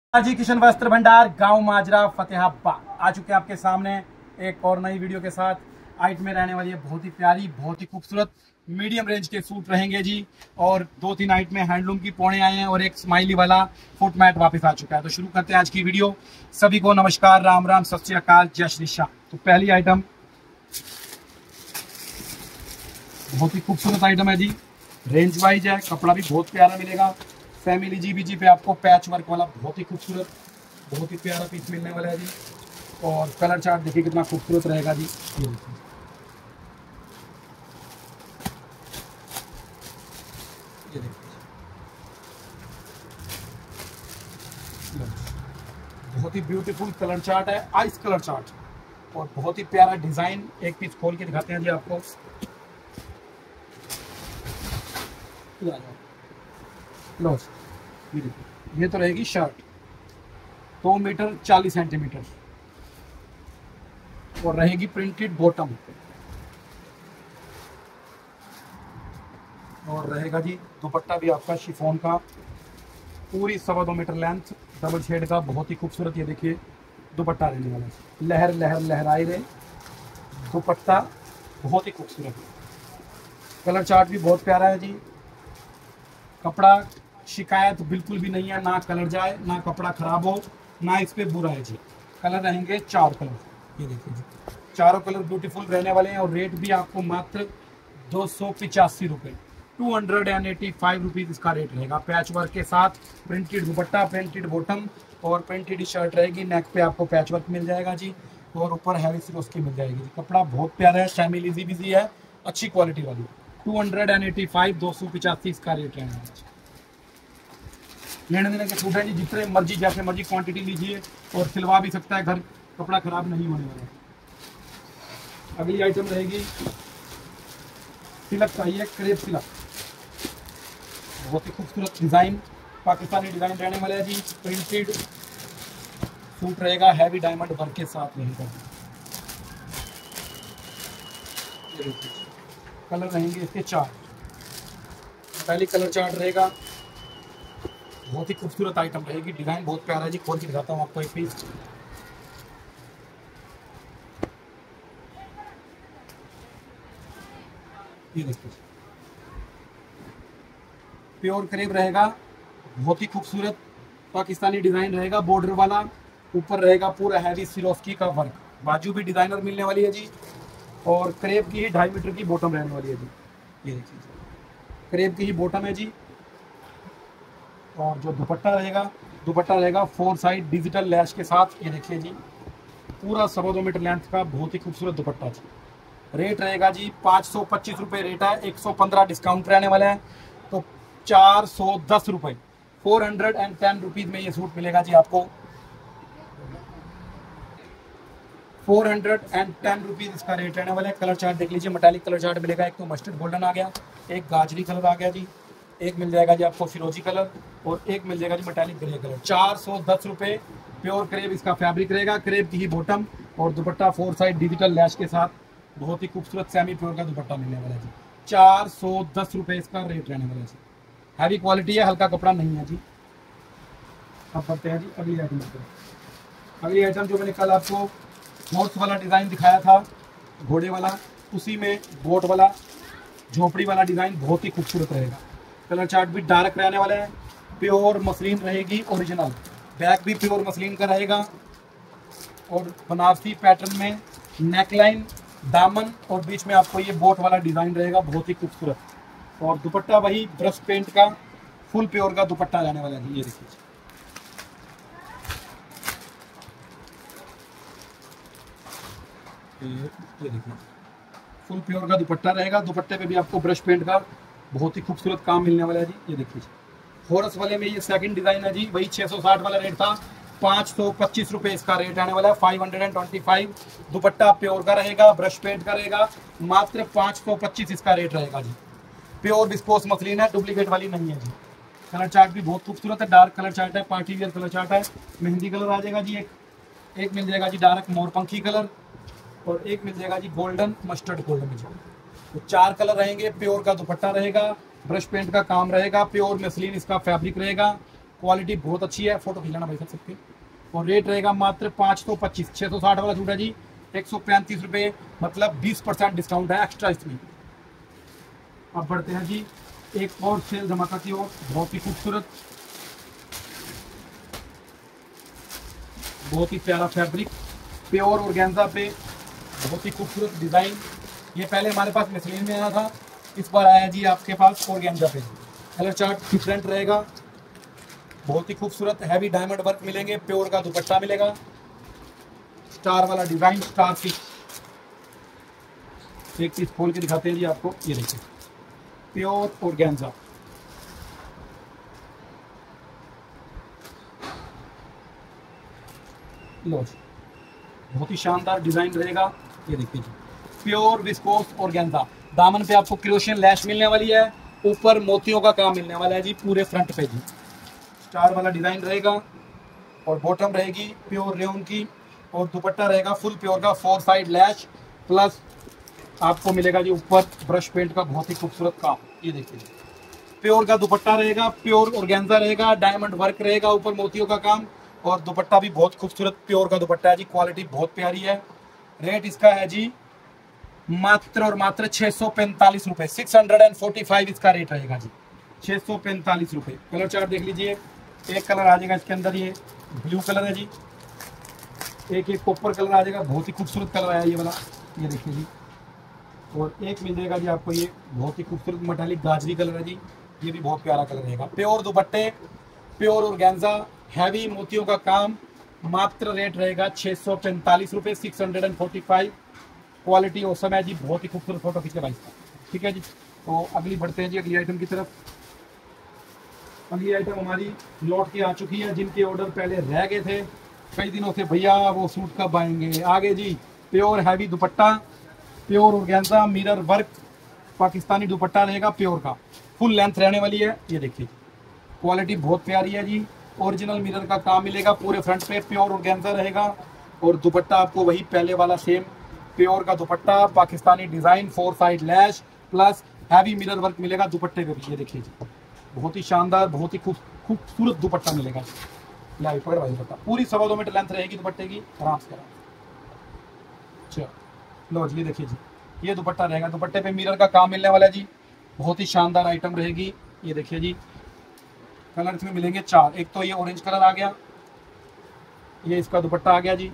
जी किशन वस्त्र भंडार गांव माजरा फतेहाबाद आ चुके हैं आपके सामने एक और नई वीडियो के साथ। हाइट में रहने वाली है बहुत ही प्यारी बहुत ही खूबसूरत मीडियम रेंज के सूट रहेंगे जी। और 2-3 हाइट में हैंडलूम की पौड़े आए हैं और एक स्माइली वाला फुट मैट वापस आ चुका है। तो शुरू करते हैं आज की वीडियो। सभी को नमस्कार, राम राम, सत श्री अकाल, जय श्री श्याम। तो पहली आइटम बहुत ही खूबसूरत आइटम है जी, रेंज वाइज है, कपड़ा भी बहुत प्यारा मिलेगा। फैमिली जीबीजी पे आपको पैच वर्क वाला बहुत ही खूबसूरत बहुत ही प्यारा पीस मिलने वाला है जी। और कलर चार्ट देखिए कितना खूबसूरत रहेगा जी। ये देखिए बहुत ही ब्यूटीफुल कलर चार्ट है, आइस कलर चार्ट और बहुत ही प्यारा डिजाइन। एक पीस खोल के दिखाते हैं जी आपको। लो ये तो रहेगी शर्ट 2 मीटर 40 सेंटीमीटर और रहेगी प्रिंटेड बॉटम और रहेगा जी दुपट्टा भी आपका शिफॉन का, पूरी 2.25 मीटर लेंथ, डबल शेड का, बहुत ही खूबसूरत। ये देखिए दुपट्टा रहने वाला है, लहर लहर लहराए रहे दुपट्टा, बहुत ही खूबसूरत। कलर चार्ट भी बहुत प्यारा है जी। कपड़ा शिकायत बिल्कुल भी नहीं है, ना कलर जाए ना कपड़ा खराब हो ना इस पे बुरा है जी। कलर रहेंगे 4 कलर, ये देखिए जी, चारों कलर ब्यूटीफुल रहने वाले हैं। और रेट भी आपको मात्र 285 रुपये, 285 रुपीज़ इसका रेट रहेगा। पैच वर्क के साथ प्रिंटेड दुपट्टा, प्रिंटेड बॉटम और प्रिंटेड शर्ट रहेगी। नेक पे आपको पैच वर्क मिल जाएगा जी और ऊपर हैवी सिरोस की मिल जाएगी जी। कपड़ा बहुत प्यारा है, शैमिल इजी बिजी है, अच्छी क्वालिटी वाली। 285 285 इसका रेट रहेगा। लेने देने के सूट है जी, जितने मर्जी जैसे मर्जी क्वांटिटी लीजिए और सिलवा भी सकता है घर, कपड़ा खराब नहीं होने वाला। अगली आइटम रहेगी सिलक चाहिए, क्रेप सिलक, बहुत ही खूबसूरत डिजाइन, पाकिस्तानी डिजाइन रहने वाला है जी। प्रिंटेड सूट रहेगा, हैवी डायमंड वर्क के साथ रहेगा। कलर रहेंगे इसके 4, पहली कलर चार्ट रहेगा, बहुत ही खूबसूरत आइटम रहेगी। डिजाइन बहुत प्यारा है जी, खोल के दिखाता हूँ आपको एक पीस। ये देखिए प्योर क्रेप रहेगा, बहुत ही खूबसूरत पाकिस्तानी डिजाइन रहेगा, बॉर्डर वाला, ऊपर रहेगा पूरा हैवी सिरोस्की का वर्क, बाजू भी डिजाइनर मिलने वाली है जी। और क्रेप की ही 2.5 मीटर की बॉटम रहने वाली है जी। ये देखिए क्रेप की ही बॉटम है जी। और जो दुपट्टा रहेगा 4 साइड डिजिटल लैश के साथ। ये देखिए जी पूरा 2.25 मीटर लेंथ का बहुत ही खूबसूरत दुपट्टा जी। रेट रहेगा जी 525 रुपये रेट है, 115 डिस्काउंट रहने वाला है, तो 410 रुपये, 410 रुपीज़ में ये सूट मिलेगा जी आपको। 410 रुपीज़ इसका रेट रहने वाला है। कलर चार्ट देख लीजिए, मेटालिक कलर चार्ट मिलेगा। एक तो मस्टर्ड गोल्डन आ गया, एक गाजरी कलर आ गया जी, एक मिल जाएगा जी आपको फिरोजी कलर और एक मिल जाएगा जी मेटालिक ग्रे कलर। 410 रुपये। प्योर क्रेप इसका फैब्रिक रहेगा, क्रेप की ही बॉटम और दुपट्टा 4 साइड डिजिटल लैश के साथ, बहुत ही खूबसूरत सेमी प्योर का दुपट्टा मिलने वाला है जी। 410 रुपये इसका रेट रहने वाला है जी। हैवी क्वालिटी है, हल्का कपड़ा नहीं है जी। अब बढ़ते हैं जी अगली आइटम पर। अगली आइटम जो मैंने कल आपको हॉर्स वाला डिज़ाइन दिखाया था, घोड़े वाला, उसी में बोट वाला झोपड़ी वाला डिज़ाइन बहुत ही खूबसूरत रहेगा। कलर चार्ट भी डार्क रहने वाला है, प्योर मसलिन रहेगी ओरिजिनल, बैक भी प्योर मसलिन का रहेगा और बनारसी पैटर्न में नेकलाइन, दामन और बीच में आपको ये बोट वाला डिज़ाइन रहेगा, बहुत ही खूबसूरत। और दुपट्टा वही ब्रश पेंट का फुल प्योर का दुपट्टा रहने वाला है। ये देखिए ये देखिए फुल प्योर का दुपट्टा रहेगा, दुपट्टे पे भी आपको ब्रश पेंट का बहुत ही खूबसूरत काम मिलने वाला है जी। ये देखिए हॉर्स वाले में ये सेकंड डिजाइन है जी, वही 660 वाला रेट था, 525 रुपये इसका रेट आने वाला है, 525। दुपट्टा प्योर का रहेगा, ब्रश पेंट का रहेगा, मात्र 525 इसका रेट रहेगा जी। प्योर विस्कोस मसलिन है, डुप्लीकेट वाली नहीं है जी। कलर चार्ट भी बहुत खूबसूरत है, डार्क कलर चार्ट है, पार्टी वियर कलर चार्ट है, मेहंदी कलर आ जाएगा जी। एक मिल जाएगा जी डार्क मोरपंखी कलर और एक मिल जाएगा जी गोल्डन मस्टर्ड गोल्डन में जी। तो 4 कलर रहेंगे। प्योर का दुपट्टा रहेगा, ब्रश पेंट का काम रहेगा, प्योर मसलिन इसका फैब्रिक रहेगा क्वालिटी बहुत अच्छी है, फोटो खिलाना भाई सबके। और रेट रहेगा मात्र 525। 660 वाला सूट है जी 135 रुपये, मतलब 20% डिस्काउंट है एक्स्ट्रा इसमें। अब बढ़ते हैं जी एक और सेल धमाका की ओर। बहुत ही खूबसूरत, बहुत ही प्यारा फैब्रिक, प्योर ऑर्गेन्जा पे बहुत ही खूबसूरत डिज़ाइन। ये पहले हमारे पास मसलिन में आया था, इस बार आया जी आपके पास ऑर्गेन्जा पे। कलर चार्ट डिफरेंट रहेगा, बहुत ही खूबसूरत हैवी डायमंड वर्क मिलेंगे, प्योर का दुपट्टा मिलेगा, स्टार वाला डिज़ाइन, स्टार की। एक पीस खोल के दिखाते हैं जी आपको, ये देखिए प्योर ऑर्गेन्जा। लो जी, बहुत ही शानदार डिजाइन रहेगा, ये देखिए जी प्योर विस्कोस ऑर्गेन्जा। दामन पे आपको क्रोशियन लैश मिलने वाली है, ऊपर मोतियों का काम मिलने वाला है जी पूरे फ्रंट पे जी। स्टार वाला डिजाइन रहेगा और बॉटम रहेगी प्योर रेयन की, और दुपट्टा रहेगा फुल प्योर का 4 साइड लैश, प्लस आपको मिलेगा जी ऊपर ब्रश पेंट का बहुत ही खूबसूरत काम। ये देखिए प्योर का दुपट्टा रहेगा, प्योर ऑर्गेन्जा रहेगा, डायमंड वर्क रहेगा, ऊपर मोतियों का काम, और दुपट्टा भी बहुत खूबसूरत प्योर का दुपट्टा है जी, क्वालिटी बहुत प्यारी है। रेट इसका है जी मात्र और मात्र 645 रुपये, 645 इसका रेट रहेगा जी, 645 रुपये। कलर चार्ट देख लीजिए, एक कलर आ जाएगा इसके अंदर, ये ब्लू कलर है जी, एक कॉपर कलर आ जाएगा, बहुत ही खूबसूरत कलर आया ये वाला, ये देखिए जी। और एक मिल जाएगा जी आपको ये बहुत ही खूबसूरत मेटालिक गाजरी कलर है जी, ये भी बहुत प्यारा कलर रहेगा। प्योर दुपट्टे, प्योर ऑर्गेन्जा, हैवी मोतियों का काम, मात्र रेट रहेगा 645 रुपये, 645। क्वालिटी औसम है जी, बहुत ही खूबसूरत फोटो खींचे भाई इसका, ठीक है जी। तो अगली बढ़ते हैं जी अगली आइटम की तरफ। अगली आइटम हमारी लौट के आ चुकी है, जिनके ऑर्डर पहले रह गए थे कई दिनों से, भैया वो सूट कब आएंगे। आगे जी pure heavy dupatta, pure organza, mirror work, Pakistani dupatta रहेगा प्योर का, फुल लेंथ रहने वाली है, ये देखिए क्वालिटी बहुत प्यारी है जी। ओरिजिनल मिरर का काम मिलेगा पूरे फ्रंट पे, प्योर ऑर्गेन्जा रहेगा, और दुपट्टा आपको वही पहले वाला सेम प्योर का dupatta, Pakistani design, 4 side lace, plus heavy mirror work मिलेगा दुपट्टे पे भी, ये देखिए जी बहुत ही शानदार, बहुत ही खूबसूरत दुपट्टा मिलेगा। लाई पकड़ भाई दुपट्टा, पूरी 2.25 मीटर लेंथ रहेगी दुपट्टे की, आराम से करा। चलो लो जी, ये देखिए जी ये दुपट्टा रहेगा, दुपट्टे पे मिरर का काम मिलने वाला है जी, बहुत ही शानदार आइटम रहेगी। ये देखिए जी कलर इसमें मिलेंगे 4, एक तो ये ऑरेंज कलर आ गया, ये इसका दुपट्टा आ गया जी,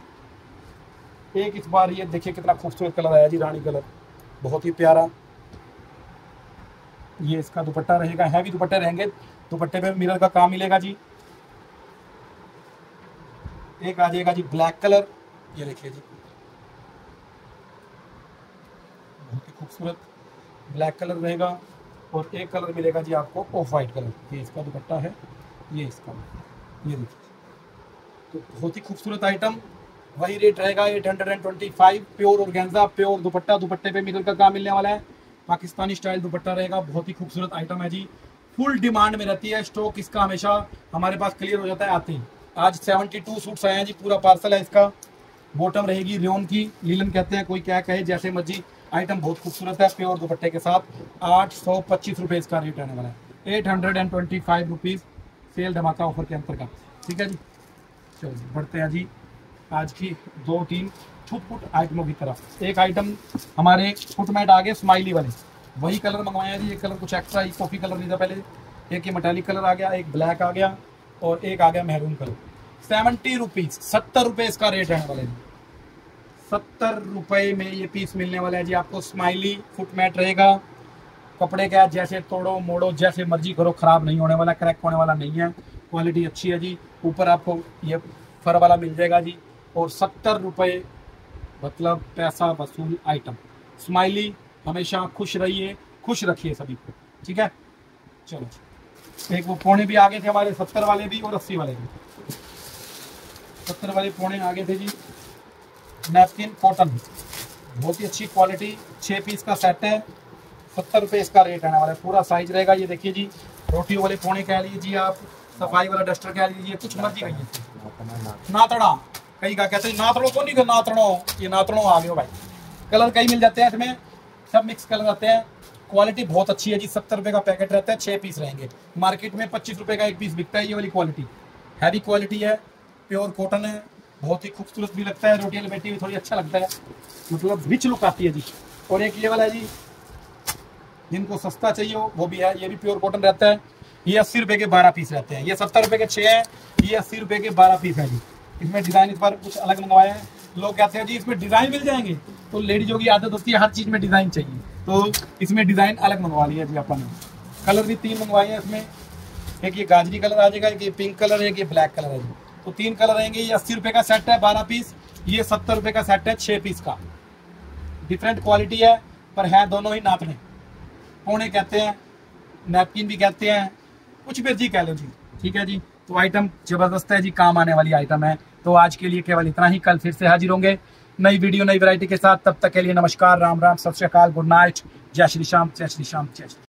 एक इस बार ये देखिए कितना खूबसूरत कलर आया जी, रानी कलर, बहुत ही प्यारा। ये इसका दुपट्टा रहेगा, हैवी दुपट्टे रहेंगे, दुपट्टे पे मिरर का काम मिलेगा जी। एक आ जाएगा जी ब्लैक कलर, ये देखिए जी बहुत ही खूबसूरत ब्लैक कलर रहेगा, और एक कलर मिलेगा जी आपको ऑफ वाइट कलर, ये इसका दुपट्टा है, ये इसका, ये देखिए तो बहुत ही खूबसूरत आइटम। वही रेट रहेगा 825। प्योर ऑर्गेन्जा, प्योर दुपट्टा, दुपट्टे पे मिरर का काम मिलने वाला है, पाकिस्तानी स्टाइल दुपट्टा रहेगा, बहुत ही खूबसूरत आइटम है जी, फुल डिमांड में रहती है, स्टॉक इसका हमेशा हमारे पास क्लियर हो जाता है आते ही। आज 72 सूट्स आए हैं जी, पूरा पार्सल है इसका। बॉटम रहेगी रेयन की, लीलन कहते हैं, कोई क्या कहे, जैसे मर्जी, आइटम बहुत खूबसूरत है, प्योर दुपट्टे के साथ। 825 रुपये इसका रेट आने वाला है, 825 रुपीज़, सेल धमाका ऑफर के अंतर्गत, ठीक है जी। चलो बढ़ते हैं जी आज की 2-3 छुट-पुट आइटमों की तरफ। एक आइटम हमारे फुटमैट आ गए स्माइली वाले, वही कलर मंगवाया जी, एक कलर कुछ एक्स्ट्रा, एक कॉफ़ी कलर नहीं था पहले, एक ये मेटालिक कलर आ गया, एक ब्लैक आ गया, और एक आ गया मैरून कलर। 70 रुपीज़, 70 रुपये इसका रेट रहने वाला है जी, 70 रुपये में ये पीस मिलने वाला है जी आपको। स्माइली फुटमैट रहेगा, कपड़े का जैसे तोड़ो मोड़ो जैसे मर्जी करो, ख़राब नहीं होने वाला, क्रैक होने वाला नहीं है, क्वालिटी अच्छी है जी। ऊपर आपको ये फर वाला मिल जाएगा जी, और 70 रुपये मतलब पैसा वसूल आइटम। स्माइली हमेशा खुश रहिए, खुश रखिए सभी को, ठीक है। चलो एक वो पौने भी आ गए थे हमारे, 70 वाले भी और 80 वाले भी। 70 वाले पौने आ गए थे जी, नैपकिन कॉटन, बहुत ही अच्छी क्वालिटी, 6 पीस का सेट है, 70 रुपये इसका रेट आने वाला है, पूरा साइज रहेगा। ये देखिए जी रोटियों वाले पौने कह लीजिए आप, सफाई वाला डस्टर कह लीजिए, कुछ मर्जी कहिए। नातड़ा कई का कहते हैं, नातड़ो को नहीं, नातड़ो, ये नातड़ो आ गए भाई। कलर कई मिल जाते हैं इसमें, सब मिक्स कलर आते हैं, क्वालिटी बहुत अच्छी है जी। 70 रुपये का पैकेट रहता है, 6 पीस रहेंगे। मार्केट में 25 रुपये का एक पीस बिकता है। ये वाली क्वालिटी हैवी क्वालिटी है, प्योर कॉटन है, बहुत ही खूबसूरत भी लगता है। रोटी लपेटी हुई थोड़ी अच्छा लगता है, मतलब रिच लुक आती है जी। और एक ये वाला है जी, जिनको सस्ता चाहिए हो वो भी है। ये भी प्योर कॉटन रहता है। ये 80 रुपये के 12 पीस रहते हैं। ये 70 रुपये के 6 हैं, ये 80 रुपये के 12 पीस है जी। इसमें डिज़ाइन इस बार कुछ अलग मंगवाया है। लोग कहते हैं जी इसमें डिज़ाइन मिल जाएंगे, तो लेडीजों की आदत होती है हर चीज़ में डिज़ाइन चाहिए, तो इसमें डिज़ाइन अलग मंगवा लिया जी अपन ने। कलर भी 3 मंगवाए हैं इसमें। एक ये गाजरी कलर आ जाएगा, एक ये पिंक कलर है, एक ये ब्लैक कलर है जी। तो 3 कलर रहेंगे। ये 80 रुपये का सेट है 12 पीस, ये 70 रुपये का सेट है 6 पीस का। डिफरेंट क्वालिटी है, पर है दोनों ही नाप में। कोने कहते हैं, नैपकिन भी कहते हैं, कुछ भी जी कह लो जी, ठीक है जी। तो आइटम जबरदस्त है जी, काम आने वाली आइटम है। तो आज के लिए केवल इतना ही, कल फिर से हाजिर होंगे नई वीडियो नई वैरायटी के साथ। तब तक के लिए नमस्कार, राम राम, सत श्री अकाल, गुड नाइट, जय श्री श्याम, जय श्री श्याम, जय श्री।